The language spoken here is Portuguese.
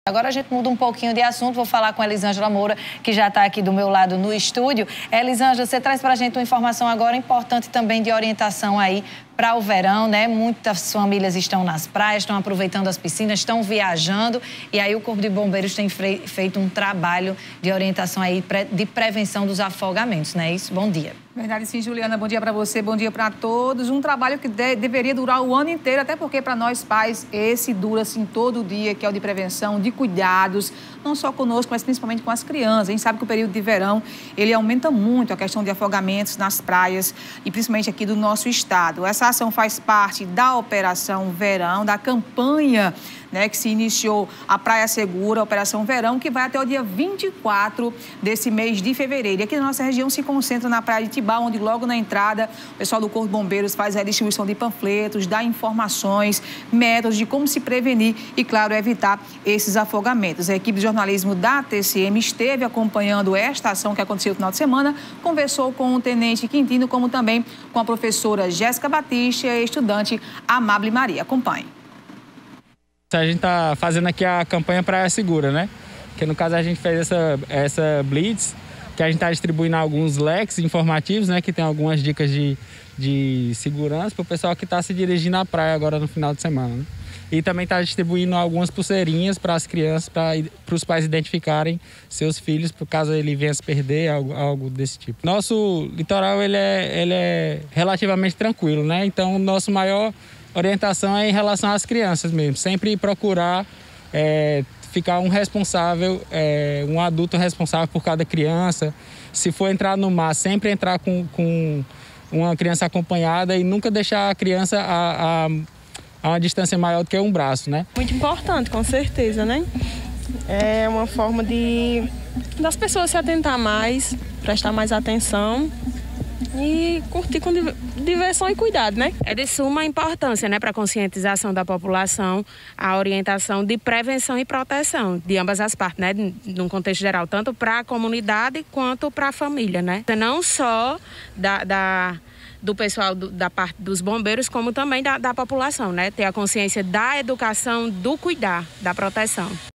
Agora a gente muda um pouquinho de assunto, vou falar com a Elisângela Moura, que já está aqui do meu lado no estúdio. Elisângela, você traz para a gente uma informação agora importante também de orientação aí para o verão, né? Muitas famílias estão nas praias, estão aproveitando as piscinas, estão viajando e aí o Corpo de Bombeiros tem feito um trabalho de orientação aí de prevenção dos afogamentos, né? Isso, bom dia. Verdade, sim, Juliana. Bom dia para você, bom dia para todos. Um trabalho que deveria durar o ano inteiro, até porque para nós pais esse dura assim todo dia, que é o de prevenção, de cuidados, não só conosco, mas principalmente com as crianças. A gente sabe que o período de verão, ele aumenta muito a questão de afogamentos nas praias e principalmente aqui do nosso estado. Essa ação faz parte da Operação Verão, da campanha, né, que se iniciou a Praia Segura, a Operação Verão, que vai até o dia 24 desse mês de fevereiro. E aqui na nossa região se concentra na Praia de Tibá, onde logo na entrada o pessoal do Corpo de Bombeiros faz a distribuição de panfletos, dá informações, métodos de como se prevenir e, claro, evitar esses afogamentos. A equipe de jornalismo da TCM esteve acompanhando esta ação que aconteceu no final de semana, conversou com o Tenente Quintino, como também com a professora Jéssica Batista e a estudante Amable Maria. Acompanhe. A gente está fazendo aqui a campanha Praia Segura, né? Que no caso a gente fez essa blitz, que a gente está distribuindo alguns leques informativos, né? Que tem algumas dicas de segurança para o pessoal que está se dirigindo à praia agora no final de semana, né? E também está distribuindo algumas pulseirinhas para as crianças, para os pais identificarem seus filhos, por caso ele venha se perder, algo desse tipo. Nosso litoral ele é relativamente tranquilo, né? Então, nosso maior orientação é em relação às crianças mesmo. Sempre procurar ficar um responsável, um adulto responsável por cada criança. Se for entrar no mar, sempre entrar com uma criança acompanhada e nunca deixar a criança a uma distância maior do que um braço, né? Muito importante, com certeza, né? É uma forma das pessoas se atentar mais, prestar mais atenção e curtir com diversão e cuidado, né? É de suma importância, né, para a conscientização da população, a orientação de prevenção e proteção de ambas as partes, né, num contexto geral, tanto para a comunidade quanto para a família, né? Não só do pessoal da parte dos bombeiros, como também da população, né? Ter a consciência da educação, do cuidar, da proteção.